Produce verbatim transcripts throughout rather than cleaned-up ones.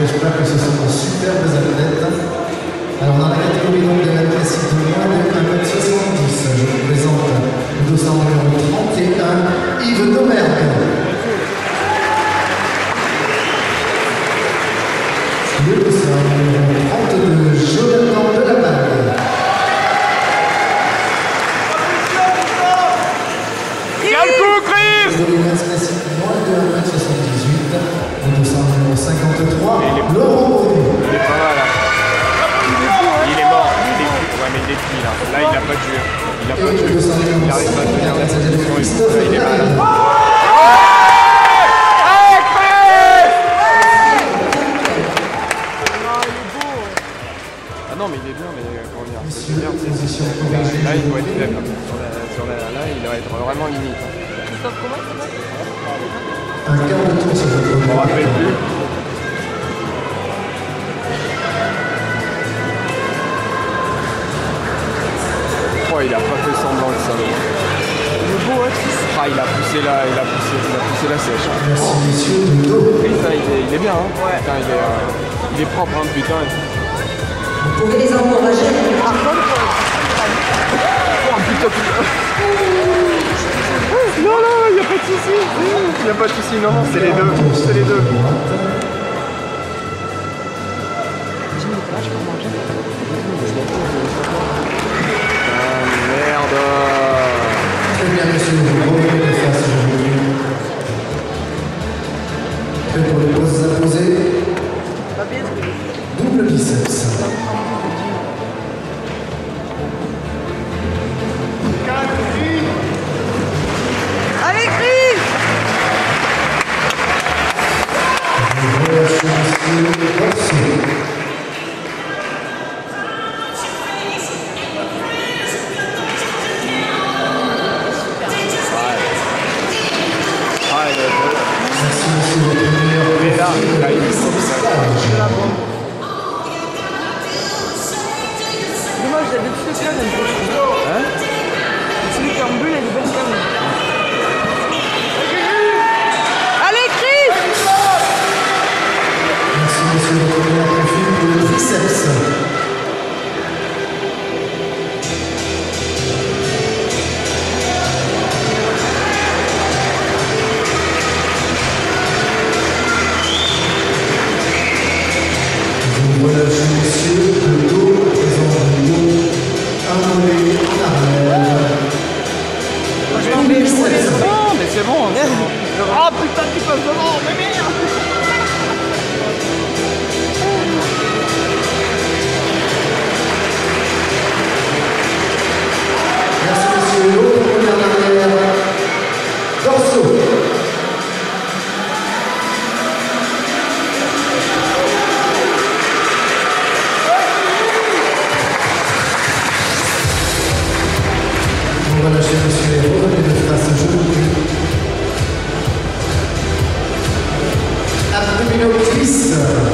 j'espère que ce sont de superbes athlètes. Alors dans la catégorie donc de la classique de moins de un mètre soixante-dix, je vous présente le dossard numéro trente et un, Yves Domergue. Le dossard numéro trente-deux, Jonathan Delaballe. Classique moins de un mètre soixante-dix-huit, le dossard numéro cinquante-trois, Laurent Bruni. Il est pas mal là. Il est mort, il est cuit. Ouais mais il est cuit là. Là il n'a pas tué. Il n'a pas tué. Il n'arrive pas à tenir la position. Là il est malade. Ah non mais il est bien, mais comment dire, c'est bien, c'est là il doit être faible. Sur la, sur la, là il doit être vraiment limite. Comment ça va? Un quart de tour sur votre Je me rappelle plus. Oh, il a pas fait semblant le salaud. Il est beau, hein? Ah, il a poussé là, il a poussé, il a poussé la sèche. Hein. Merci messieurs de dos. Putain, il est, il est bien, hein? Ouais. Putain, il est, euh, il est propre, hein, putain. Vous pouvez les encourager. Par contre, Oh putain, putain. Non, non, il n'y a pas de souci. Il n'y a pas de souci, non, non, c'est les deux. C'est les deux. Ah merde. Très bien messieurs, vous revenez de face aujourd'hui. Prêt pour les poses imposées. Double biceps. allez, Chris! Relâchez messieurs, forcez. Merci monsieur votre meilleur Mais là, là, il est Dommage, il y a des petits cannes un peu. Hein? Celui qui est en bulle, il a des belles cannes. Allez, Chris! Merci monsieur votre meilleur profil pour le biceps. Vous relâchez messieurs, le dos, présent du dos, un mollet en arrière. Non, mais c'est bon. Ah putain, tu passes devant, mais merde! Merci messieurs, l'autre mollet en arrière. Dorsaux. On va lâcher monsieur et revenez de face genou. Abdominaux-cuisses.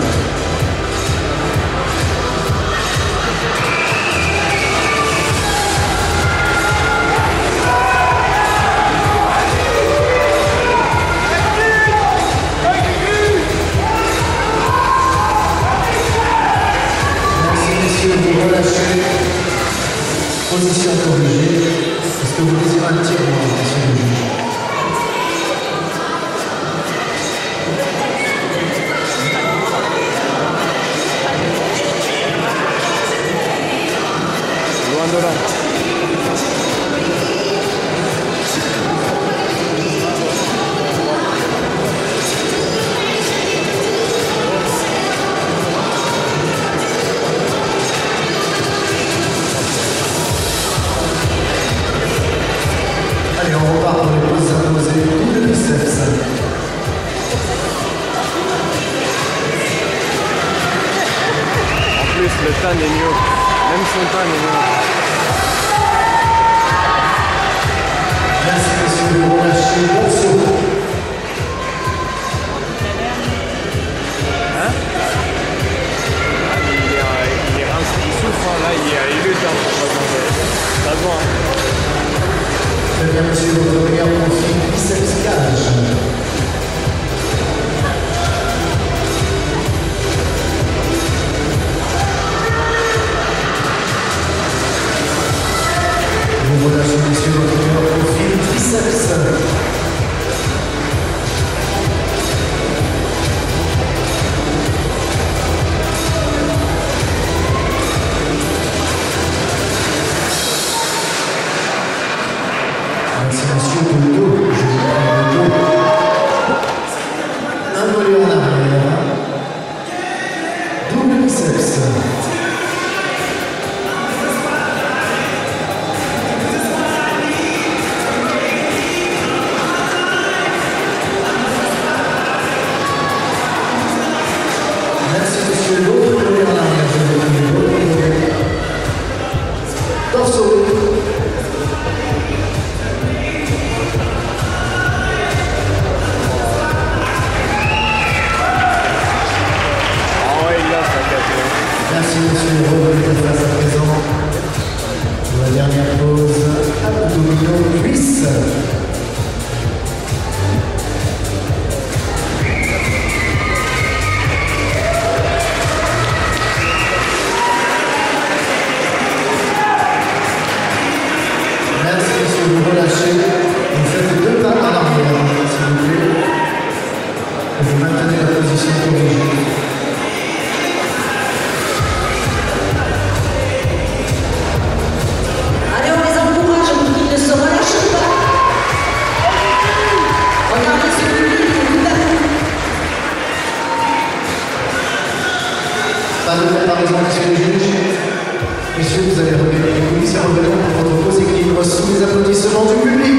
Merci messieurs, vous relâchez. Position corrigée. Est-ce que vous désirez un tir, monsieur le juge? Loin de là. Allez, on repart pour les poses imposées. Double biceps. En plus, le tan est mieux. Même son tan est mieux. Merci monsieur, vous relâchez. Dorsaux. Hein? Ah, mais il est, euh, il est rincé, il souffre, hein. Là, il, est, il lutte, hein. Ça se voit, hein. Très bien monsieur, votre meilleur profil, biceps cage. de face à présent. Pour la dernière pause, abdominaux cuisses. Merci monsieur, vous relâchez. Vous faites deux pas en arrière, s'il vous plaît. Et vous maintenez la position corrigée. Allez, on les encourage pour qu'ils ne se relâchent pas. Regardez ce public, il est tout à fait. Pas de comparaison, monsieur le juge. Messieurs, vous allez revenir les coulisses et revenir pour votre pause équilibre sous les applaudissements du public.